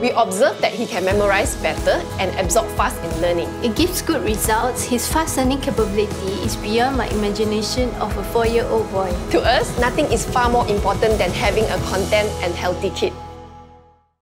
We observe that he can memorize better and absorb fast in learning. It gives good results. His fast learning capability is beyond my imagination of a 4-year-old boy. To us, nothing is far more important than having a content and healthy kid.